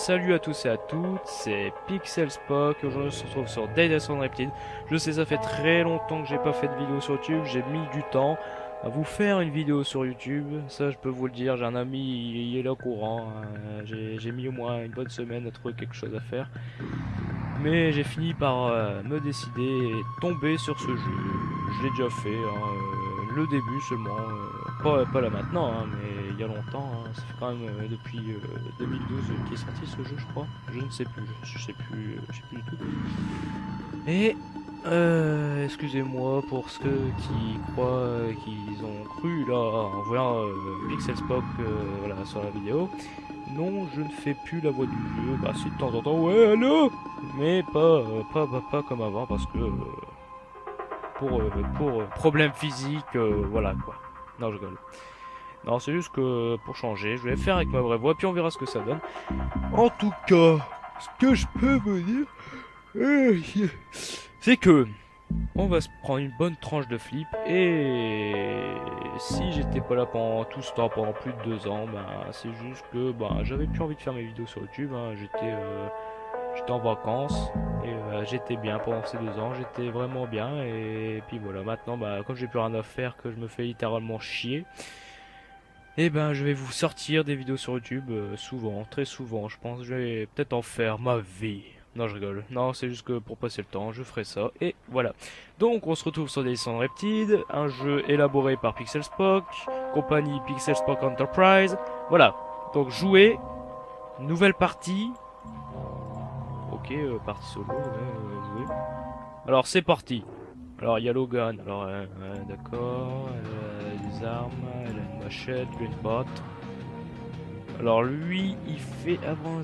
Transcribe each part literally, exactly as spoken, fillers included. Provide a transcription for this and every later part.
salut à tous et à toutes, c'est Pixelspock. Aujourd'hui on se retrouve sur Dead on Reptile. Je sais, ça fait très longtemps que j'ai pas fait de vidéo sur YouTube, j'ai mis du temps à vous faire une vidéo sur YouTube, ça je peux vous le dire, j'ai un ami, il, il est là au courant, hein. J'ai mis au moins une bonne semaine à trouver quelque chose à faire. Mais j'ai fini par euh, me décider et tomber sur ce jeu. Je l'ai déjà fait, hein, euh, le début seulement, euh, pas, pas là maintenant, hein, mais il y a longtemps, hein, ça fait quand même euh, depuis euh, deux mille douze qu'il est sorti ce jeu, je crois. Je ne sais plus, je sais plus, euh, je sais plus du tout. Et euh, excusez-moi pour ceux qui croient euh, qu'ils ont cru là en voyant euh, Pixelspock euh, voilà, sur la vidéo. Non, je ne fais plus la voix du jeu. Bah si, de temps en temps, ouais, allô. Mais pas, euh, pas, pas, pas comme avant parce que euh, pour, euh, pour euh, problème physique, euh, voilà quoi. Non, je rigole. Non, c'est juste que pour changer, je vais faire avec ma vraie voix, puis on verra ce que ça donne. En tout cas, ce que je peux vous dire, euh, c'est que on va se prendre une bonne tranche de flip, et si j'étais pas là pendant tout ce temps, pendant plus de deux ans, ben c'est juste que ben j'avais plus envie de faire mes vidéos sur YouTube, hein. J'étais euh, j'étais en vacances et euh, j'étais bien pendant ces deux ans, j'étais vraiment bien, et puis voilà, maintenant ben comme j'ai plus rien à faire, que je me fais littéralement chier, et ben je vais vous sortir des vidéos sur YouTube euh, souvent, très souvent. Je pense que je vais peut-être en faire ma vie. Non, je rigole. Non, c'est juste que pour passer le temps, je ferai ça. Et voilà. Donc, on se retrouve sur Dead on Reptile, un jeu élaboré par Pixelspock, compagnie Pixelspock Enterprise. Voilà. Donc, jouer, nouvelle partie. Ok, euh, partie solo, ouais, euh, jouer. Alors, c'est parti. Alors, il y a Logan. Alors, euh, euh, d'accord. Elle a des armes, elle a une machette, lui une botte. Alors lui, il fait avant.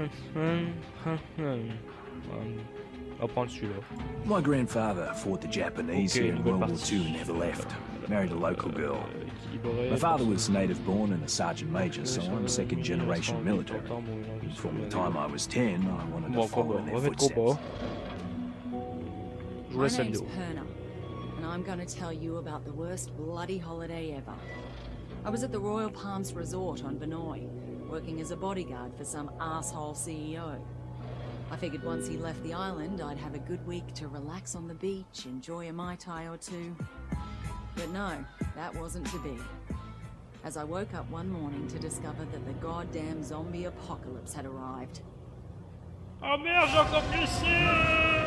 On va prendre celui-là. My grandfather fought the Japanese Okay, here in nouvelle World War partie. Two and never left. Married a local girl. Euh, équilibré, My father was personne- native born and a sergeant major, so I'm second generation military. From the time I was ten, I wanted Bon, to follow combat. in On their va mettre combat. footsteps. Je vous My laisse la name's vidéo. Perna, and I'm going to tell you about the worst bloody holiday ever. I was at the Royal Palms Resort on Vinoy, working as a bodyguard for some asshole C E O. I figured once he left the island, I'd have a good week to relax on the beach, enjoy a Mai Tai or two. But no, that wasn't to be. As I woke up one morning to discover that the goddamn zombie apocalypse had arrived. Oh merde, j'ai encore glissé!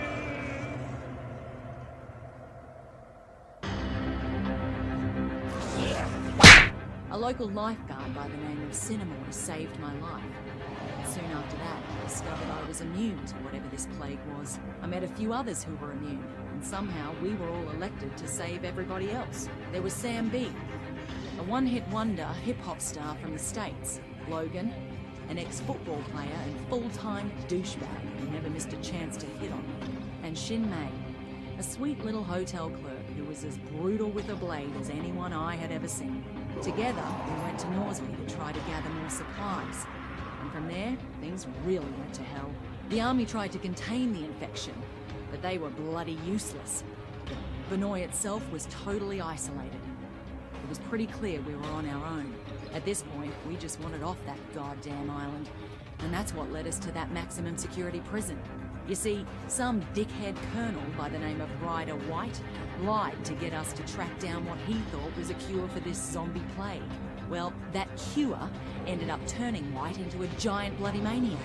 A local lifeguard by the name of Cinnamon saved my life. Soon after that, I discovered I was immune to whatever this plague was. I met a few others who were immune, and somehow we were all elected to save everybody else. There was Sam B, a one-hit wonder hip-hop star from the States. Logan, an ex-football player and full-time douchebag who never missed a chance to hit on me. And Shin Mei, a sweet little hotel clerk who was as brutal with a blade as anyone I had ever seen. Together, we went to Norsby to try to gather more supplies. And from there, things really went to hell. The army tried to contain the infection, but they were bloody useless. Vinoy itself was totally isolated. It was pretty clear we were on our own. At this point, we just wanted off that goddamn island. And that's what led us to that maximum security prison. You see, some dickhead colonel by the name of Ryder White lied to get us to track down what he thought was a cure for this zombie plague. Well, that cure ended up turning White into a giant bloody maniac.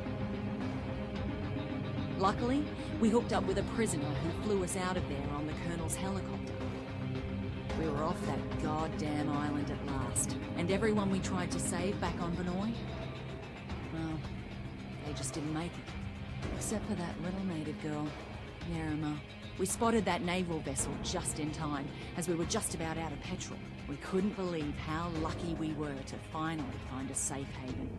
Luckily, we hooked up with a prisoner who flew us out of there on the colonel's helicopter. We were off that goddamn island at last, and everyone we tried to save back on Vinoy, well, they just didn't make it. Except for that little native girl, Nerima. We spotted that naval vessel just in time, as we were just about out of petrol. We couldn't believe how lucky we were to finally find a safe haven.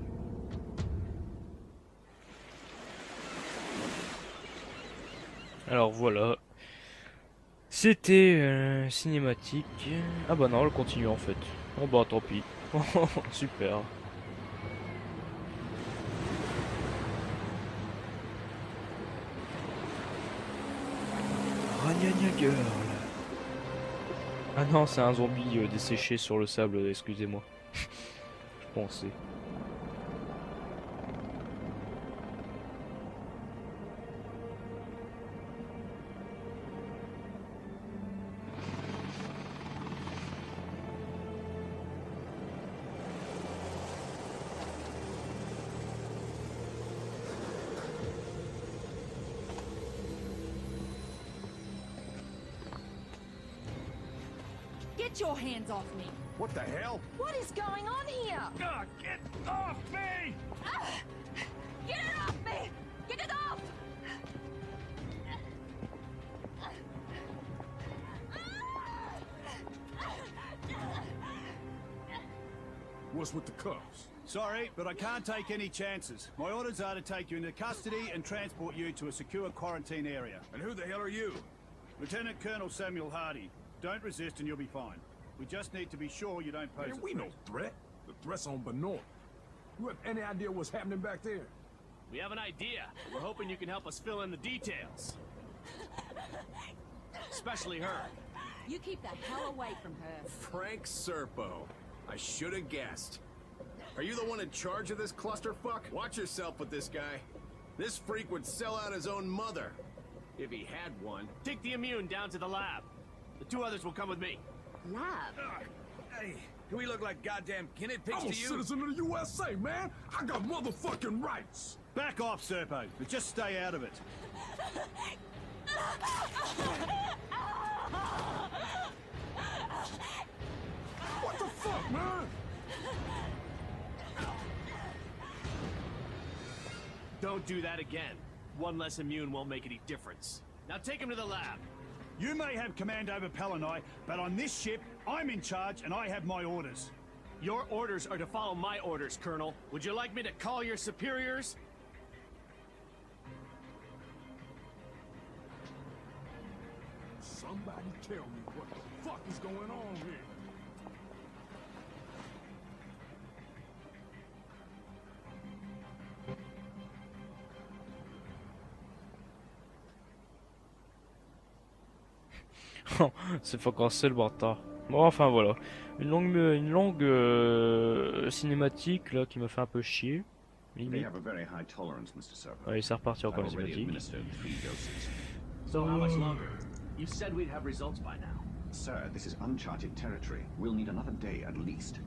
Alors voilà. C'était euh, cinématique. Ah bah non, elle continue en fait. Oh bah tant pis. Super. Ragnagna girl. Ah non, c'est un zombie euh, desséché sur le sable, excusez-moi. Je pensais. Get your hands off me! What the hell? What is going on here? Ah, get off me! Ah! Get it off me! Get it off! What's with the cuffs? Sorry, but I can't take any chances. My orders are to take you into custody and transport you to a secure quarantine area. And who the hell are you? Lieutenant Colonel Samuel Hardy. Don't resist and you'll be fine. We just need to be sure you don't pose Man, a we threat. no threat. The threat's on Benoit. You have any idea what's happening back there? We have an idea. We're hoping you can help us fill in the details. Especially her. You keep the hell away from her. Frank Serpo. I should have guessed. Are you the one in charge of this clusterfuck? Watch yourself with this guy. This freak would sell out his own mother. If he had one. Take the immune down to the lab. The two others will come with me. Lab? Ugh. Hey, do we look like goddamn guinea pigs I'm a to you? citizen of the U S A, man! I got motherfucking rights! Back off, Serpo, but just stay out of it. What the fuck, man? Don't do that again. One less immune won't make any difference. Now take him to the lab. You may have command over Palanai, but on this ship, I'm in charge and I have my orders. Your orders are to follow my orders, Colonel. Would you like me to call your superiors? Somebody tell me what the fuck is going on here. C'est pas cassé le bâtard. Bon, enfin voilà. Une longue, une longue euh, cinématique là qui m'a fait un peu chier. They Limite. have a very high tolerance, Mister Serpo. Allez, c'est reparti encore I've la already cinématique. administered three doses. So how much longer? You said we'd have results by now. Sir, this is uncharted territory. We'll need another day at least.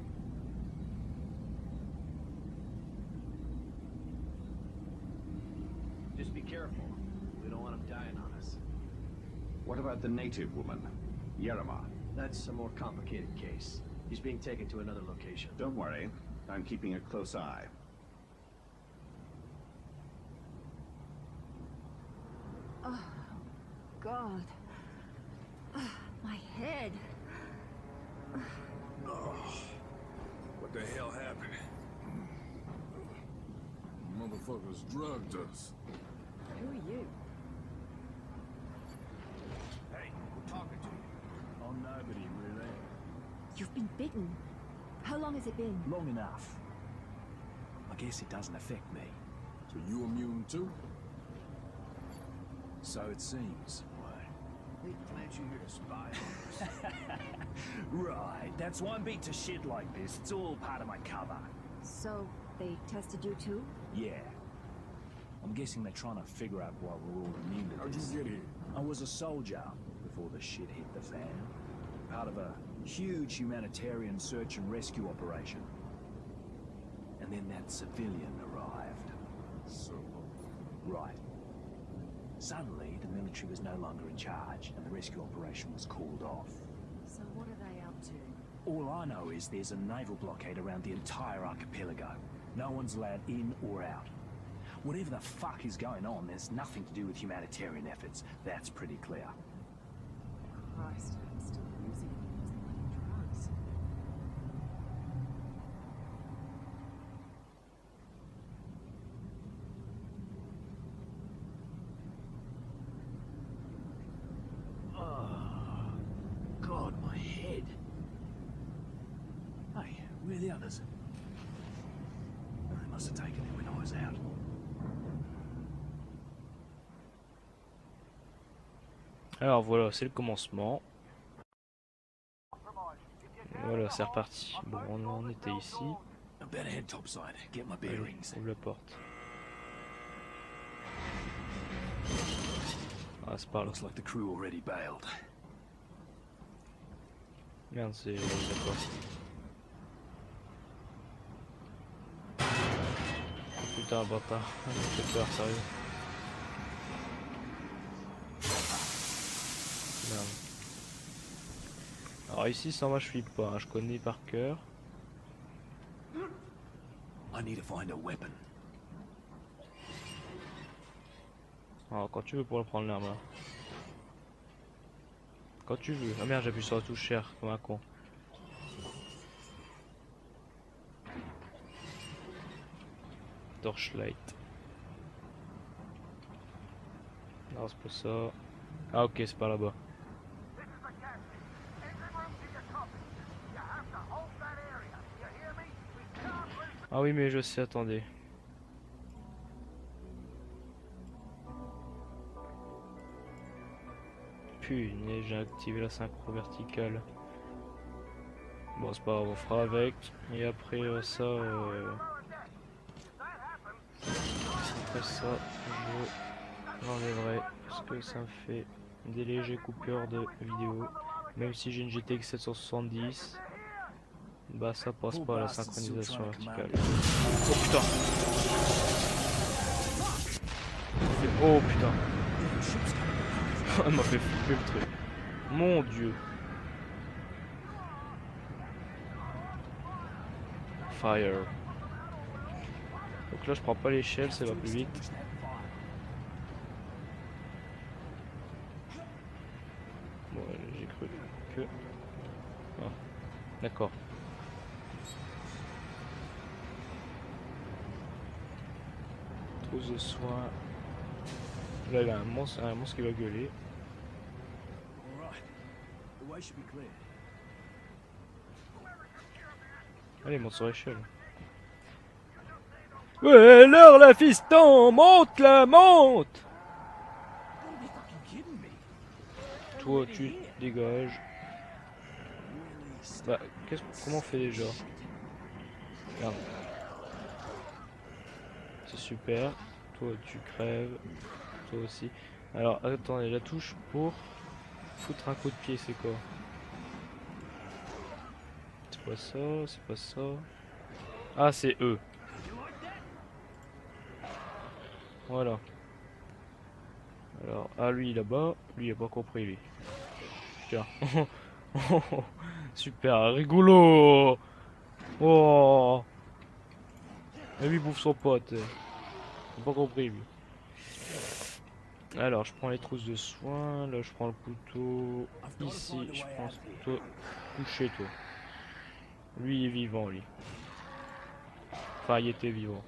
Just be careful. We don't want him dying on us. What about the native woman, Yerima? That's a more complicated case. He's being taken to another location. Don't worry. I'm keeping a close eye. Oh, God. Ugh, my head. What the hell happened? Motherfuckers drugged us. Who are you? Hey, we're talking to you. Oh, nobody, really. You've been bitten. How long has it been? Long enough. I guess it doesn't affect me. So you immune too? So it seems. They plant you here to spy on us. Right, that's why I'm beat to shit like this. It's all part of my cover. So, they tested you too? Yeah. I'm guessing they're trying to figure out why we're all immune to How'd this. you get here? I was a soldier before the shit hit the fan. Part of a huge humanitarian search and rescue operation. And then that civilian arrived. So, Right. Suddenly, the military was no longer in charge, and the rescue operation was called off. So what are they up to? All I know is there's a naval blockade around the entire archipelago. No one's allowed in or out. Whatever the fuck is going on, there's nothing to do with humanitarian efforts. That's pretty clear. Christ, I'm still losing these bloody drugs. Oh, God, my head. Hey, where are the others? They must have taken it when I was out. Alors voilà, c'est le commencement. Voilà, c'est reparti. Bon, on en était ici. I better head topside, get my Allez, bearings. ouvre la porte. Ah, c'est par là. Looks like the crew already bailed. Merde, c'est d'accord. Putain, bâtard. Ça me fait peur, sérieux. Merde. Alors ici, sans moi, je flippe pas, hein. Je connais par cœur. I need to find a weapon. Alors quand tu veux pour le prendre l'arme là. Quand tu veux. Ah merde, j'appuie sur la touche cher comme un con. Torchlight. Non, c'est pas ça. Ah ok, c'est pas là-bas. Ah oui, mais je sais, attendez. Punaise, j'ai activé la synchro verticale. Bon, c'est pas grave, on fera avec. Et après euh, ça... Euh... Après ça, je l'enlèverai. Parce que ça me fait des légers coupures de vidéo. Même si j'ai une G T X sept cent soixante-dix. Bah ça passe pas à la synchronisation verticale. Oh putain. Oh putain. Elle m'a fait flipper le truc. Mon dieu. Fire. Donc là je prends pas l'échelle, ça va plus vite. Bon j'ai cru que... Ah. D'accord. Trousse de soins. Là il y a un monstre, un monstre qui va gueuler. Allez, monte sur l'échelle. Ouais, alors la fiston, monte là, monte. Toi, tu dégages. Bah, qu'est-ce, comment on fait déjà? Regarde. C'est super. Toi, tu crèves. Toi aussi. Alors, attendez, la touche pour foutre un coup de pied, c'est quoi? C'est pas ça, c'est pas ça. Ah, c'est eux. Voilà. Alors, ah lui là-bas, lui il a pas compris lui. Tiens. Super, rigolo. Oh. Et lui il bouffe son pote. Il a pas compris lui. Alors, je prends les trousses de soins. Là, je prends le couteau. Ici, je prends ce couteau. Couché, toi. Lui, il est vivant, lui. Enfin, il était vivant.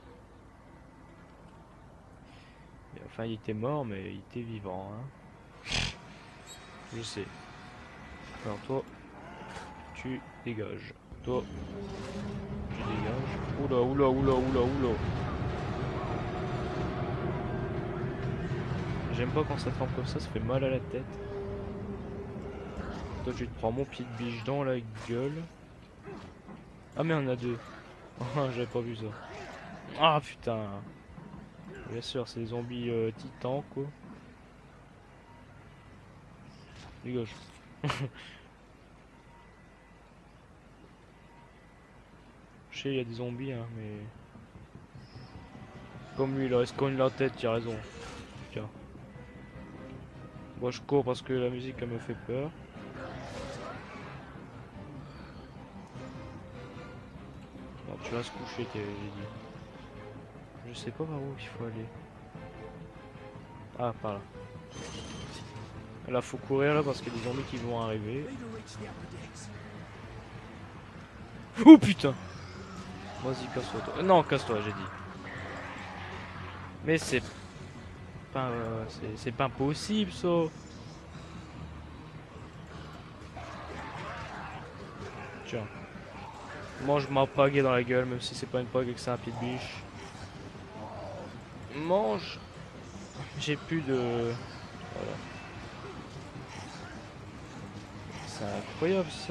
Enfin, il était mort, mais il était vivant. Hein. Je sais. Alors, toi, tu dégages. Toi, tu dégages. Oula, oula, oula, oula, oula. J'aime pas quand ça trempe comme ça, ça fait mal à la tête. Toi, tu te prends mon pied de biche dans la gueule. Ah, mais on a deux. J'avais pas vu ça. Ah, putain. Bien sûr, c'est des zombies euh, titans, quoi. Dégage. Je sais, il y a des zombies, hein, mais... Comme lui, il reste cogne la tête, tu as raison. Tiens. Moi, je cours parce que la musique, elle me fait peur. Non, tu vas se coucher, j'ai dit. Je sais pas par où il faut aller. Ah, par là. Là, faut courir là parce qu'il y a des zombies qui vont arriver. Oh putain! Vas-y, casse-toi. Toi. Non, casse-toi, j'ai dit. Mais c'est pas, euh, c'est pas possible ça. Tiens. Mange ma pagaie dans la gueule, même si c'est pas une pagaie que c'est un pied de biche. Mange. J'ai plus de... Voilà. C'est incroyable ça.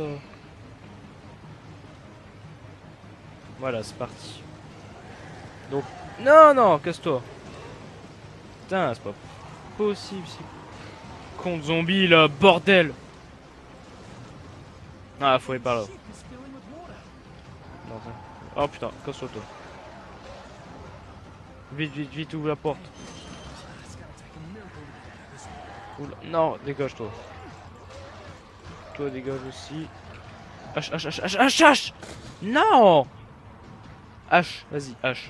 Voilà, c'est parti. Donc... Non, non, casse-toi. Putain, c'est pas possible. Con de zombie là, bordel. Ah, faut aller par là. Non, oh putain, casse-toi toi. Vite, vite, vite, ouvre la porte. Oula. Non, dégage-toi. Toi dégage aussi. H, H, H, H, H, H. Non. H, vas-y, H.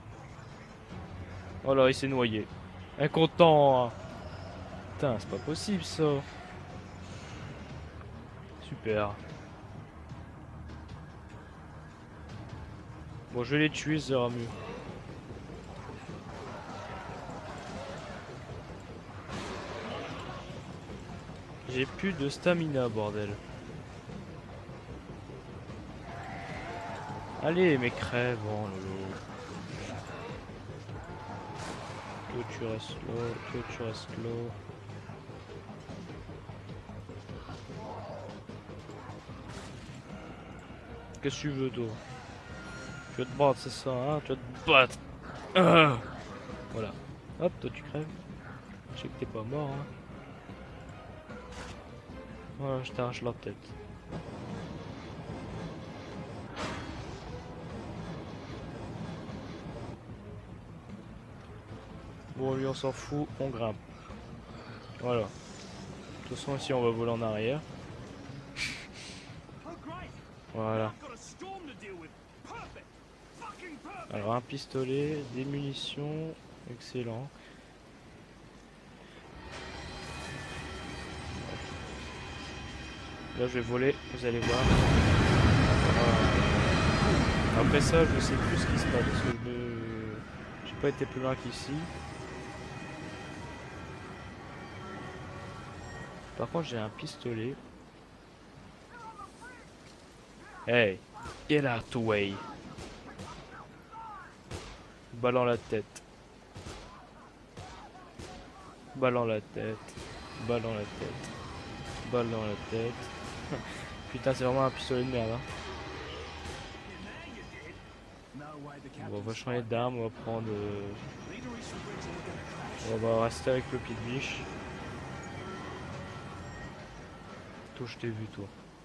Oh là, il s'est noyé. Incontent. Putain, c'est pas possible ça. Super. Bon, je vais les tuer, ça ira mieux. J'ai plus de stamina, bordel. Allez, mais crève, oh lolo. Toi tu restes là, toi tu restes là. Qu'est-ce que tu veux, toi? Tu vas te battre, c'est ça, hein? Tu vas te battre. Ah, voilà. Hop, toi tu crèves. Je sais que t'es pas mort, hein. Voilà, je t'arrache la tête. Bon, lui on s'en fout, on grimpe. Voilà. De toute façon, ici on va voler en arrière. Voilà. Alors un pistolet, des munitions, excellent. Là je vais voler, vous allez voir. Voilà. Après ça je sais plus ce qui se passe parce que je me... j'ai pas été plus loin qu'ici. Par contre j'ai un pistolet. Hey, get out the way. Balle dans la tête. Balle dans la tête. Balle dans la tête. Balle dans la tête. Putain, c'est vraiment un pistolet de merde. Hein. Bon, on va changer d'arme, on va prendre. Euh... On va rester avec le pied de biche. Toi, je t'ai vu, toi.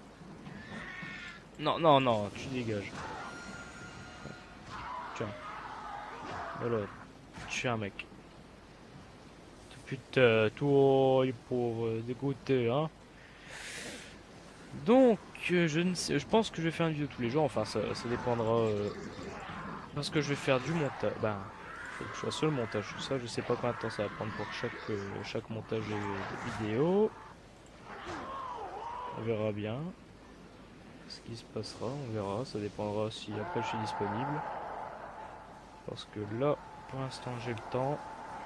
Non, non, non, tu dégages. Tiens. Voilà, tu es un mec. Putain, toi, les pauvres, dégoûté, hein. Donc, euh, je ne sais, je pense que je vais faire une vidéo tous les jours. Enfin, ça, ça dépendra. Euh, parce que je vais faire du montage. Ben, faut que je sois sur le montage. Ça, je sais pas combien de temps ça va prendre pour chaque euh, chaque montage de, de vidéo. On verra bien ce qui se passera. On verra. Ça dépendra si après je suis disponible. Parce que là, pour l'instant, j'ai le temps.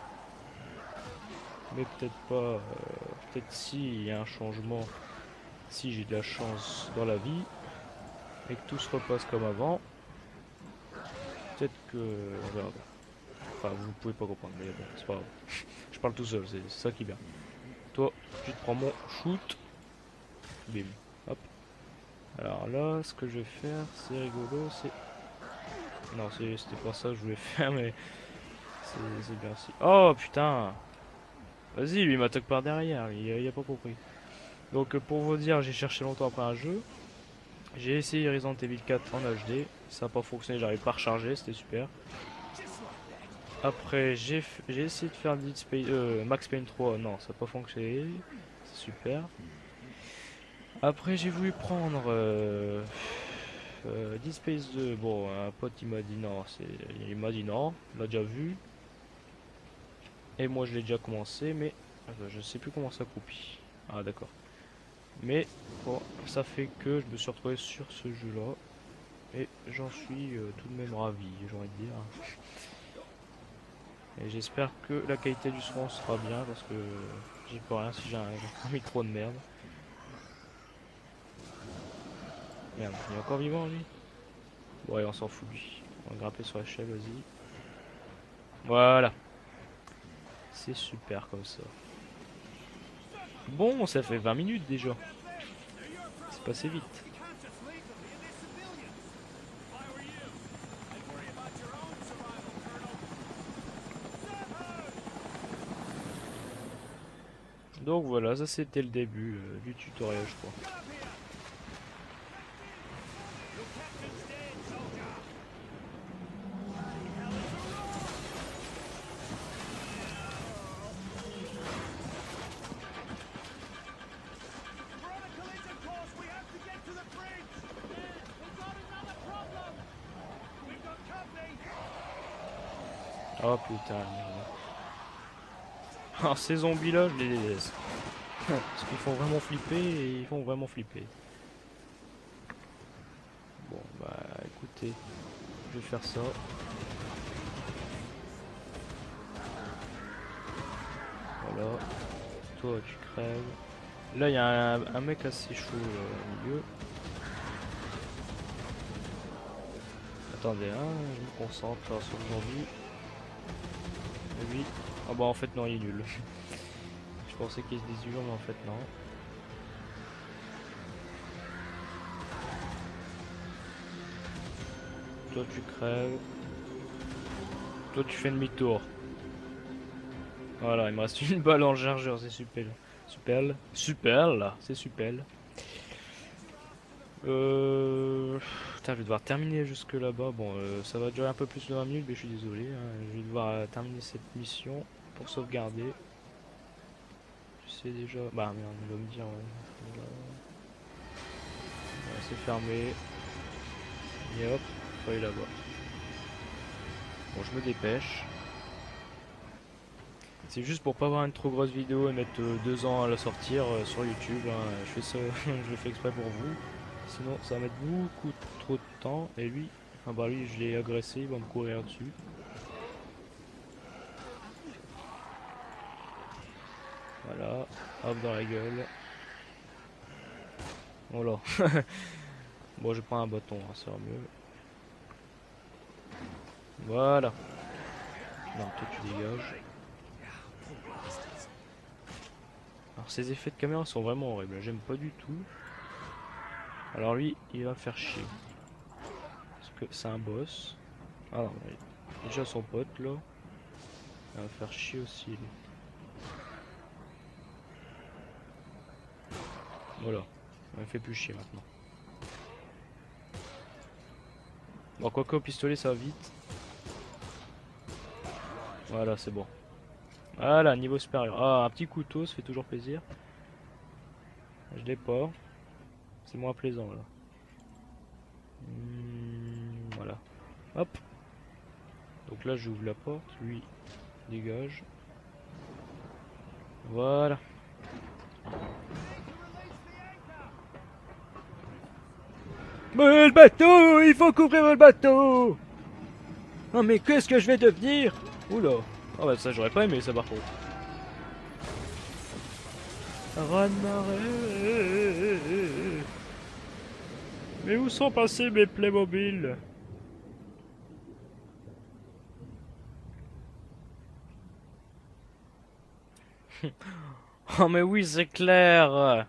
Mais peut-être pas. Euh, peut-être si il y a un changement. Si j'ai de la chance dans la vie et que tout se repasse comme avant, peut-être que on verra. Enfin, vous pouvez pas comprendre, mais bon, c'est pas grave. Je parle tout seul, c'est ça qui est bien. Toi, tu te prends mon shoot. Bim. Hop. Alors là, ce que je vais faire, c'est rigolo, c'est. Non, c'était pas ça que je voulais faire, mais c'est bien aussi. Oh putain! Vas-y, lui il m'attaque par derrière, il, il a pas compris. Donc pour vous dire, j'ai cherché longtemps après un jeu. J'ai essayé Resident Evil quatre en H D. Ça n'a pas fonctionné, j'arrive pas à recharger, c'était super. Après j'ai essayé de faire Dead Space, euh, Max Payne trois, non ça n'a pas fonctionné. C'est super. Après j'ai voulu prendre euh, euh, Dead Space deux. Bon, un pote il m'a dit non, il m'a dit non, il l'a déjà vu. Et moi je l'ai déjà commencé, mais euh, je sais plus comment ça copie. Ah d'accord. Mais bon, ça fait que je me suis retrouvé sur ce jeu là et j'en suis euh, tout de même ravi, j'ai envie de dire. Et j'espère que la qualité du son sera bien parce que j'y peux rien si j'ai un, un micro de merde. Merde, il est encore vivant lui? Ouais, on s'en fout lui. On va grimper sur l'échelle, vas-y. Voilà. C'est super comme ça. Bon, ça fait vingt minutes déjà. C'est passé vite. Donc voilà, ça c'était le début euh, du tutoriel, je crois. Oh putain, merde. Alors ces zombies là, je les déteste. Parce qu'ils font vraiment flipper et ils font vraiment flipper. Bon bah écoutez, je vais faire ça. Voilà. Toi tu crèves. Là il y a un, un mec assez chaud euh, au milieu. Attendez, hein, je me concentre sur le zombie. Et lui. Ah bah en fait non, il est nul. Je pensais qu'il se désusure mais en fait non. Toi tu crèves. Toi tu fais demi-tour. Voilà, il me reste une balle en chargeur, c'est super. Super. Super là, c'est super. Euh... Putain, je vais devoir terminer jusque là-bas. Bon, euh, ça va durer un peu plus de vingt minutes, mais je suis désolé. Hein. Je vais devoir euh, terminer cette mission pour sauvegarder. Je sais déjà... Bah merde, il va me dire... Ouais. Voilà. Ouais, c'est fermé. Et hop, faut aller là-bas. Bon, je me dépêche. C'est juste pour pas avoir une trop grosse vidéo et mettre euh, deux ans à la sortir euh, sur YouTube. Hein. Je fais ça, je le fais exprès pour vous. Sinon, ça va mettre beaucoup trop de temps. Et lui, enfin bah lui, je l'ai agressé, il va me courir dessus. Voilà, hop dans la gueule. Voilà. Bon, je prends un bâton, hein, ça va mieux. Voilà. Non, toi tu dégages. Alors ces effets de caméra sont vraiment horribles, j'aime pas du tout. Alors lui, il va me faire chier. Parce que c'est un boss. Ah non, il a déjà son pote là. Il va me faire chier aussi lui. Voilà, il me fait plus chier maintenant. Bon, quoique au pistolet ça va vite. Voilà, c'est bon. Voilà, niveau supérieur. Ah, un petit couteau, ça fait toujours plaisir. Je l'ai pas. C'est moins plaisant là. Mmh, voilà. Hop. Donc là, j'ouvre la porte. Lui, dégage. Voilà. Mais le bateau, il faut couvrir le bateau. Non mais qu'est-ce que je vais devenir? Oula. Ah bah ça j'aurais pas aimé ça par contre. Raz-de-marée. Mais où sont passés mes Playmobil? Oh mais oui c'est clair.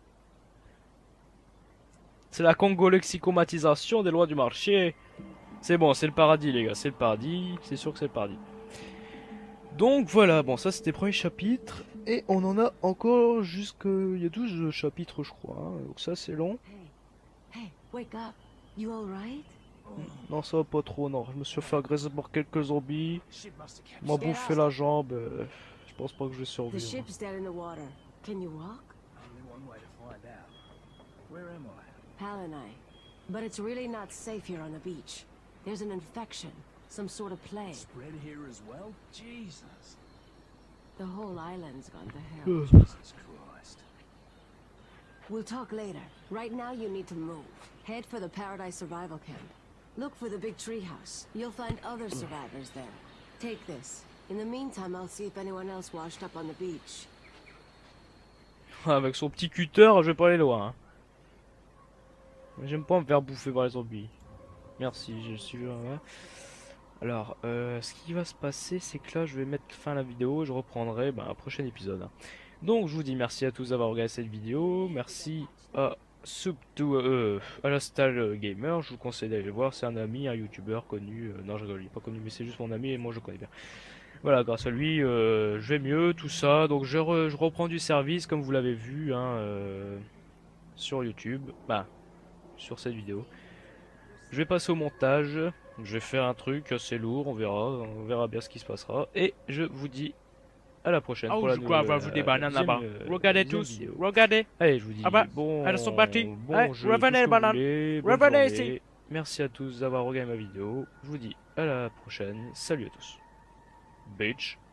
C'est la congolexicomatisation des lois du marché. C'est bon, c'est le paradis les gars, c'est le paradis, c'est sûr que c'est le paradis. Donc voilà, bon ça c'était le premier chapitre. Et on en a encore jusque... Il y a douze chapitres je crois, hein. Donc ça c'est long. Hey, hey, wake up. You all right? Non ça va pas trop, non. Je me suis fait agresser par quelques zombies. M'a bouffé la jambe. euh, Je pense pas que je vais The survivre. ship's dead in the water. Can you walk? Only one way to find out. Where am I? Pal and I. But it's really not safe here on the beach. There's an infection. Some sort of plague. Spread here as well? Jesus. The whole island's gone to hell. Jesus Christ. We'll talk later. Right now you need to move. Head for the Paradise Survival Camp. Look for the big treehouse. You'll find other survivors there. Take this. In the meantime, I'll see if anyone else washed up on the beach. Avec son petit cutter, je vais pas aller loin. Hein. J'aime pas me faire bouffer par les zombies. Merci, je suis là. Alors, euh, ce qui va se passer, c'est que là, je vais mettre fin à la vidéo et je reprendrai ben, un prochain épisode. Hein. Donc, je vous dis merci à tous d'avoir regardé cette vidéo. Merci à Subto, euh, à la Style Gamer. Je vous conseille d'aller le voir. C'est un ami, un youtubeur connu. Euh, non, je rigole, il est pas connu, mais c'est juste mon ami et moi je le connais bien. Voilà, grâce à lui, euh, je vais mieux, tout ça. Donc, je, re, je reprends du service, comme vous l'avez vu, hein, euh, sur YouTube. Bah, sur cette vidéo. Je vais passer au montage. Je vais faire un truc assez lourd, on verra, on verra bien ce qui se passera. Et je vous dis à la prochaine Oh, pour la je crois avoir nouvelle, vu des euh, bananes là-bas. deuxième, euh, Regardez deuxième tous, vidéo. regardez. Allez, je vous dis Ah bah, bon, elles sont parties. bon Allez, jeu, revenez, tout ce que vous bananes. voulez, bonne Revenez journée. ici. Merci à tous d'avoir regardé ma vidéo. Je vous dis à la prochaine. Salut à tous. bitch.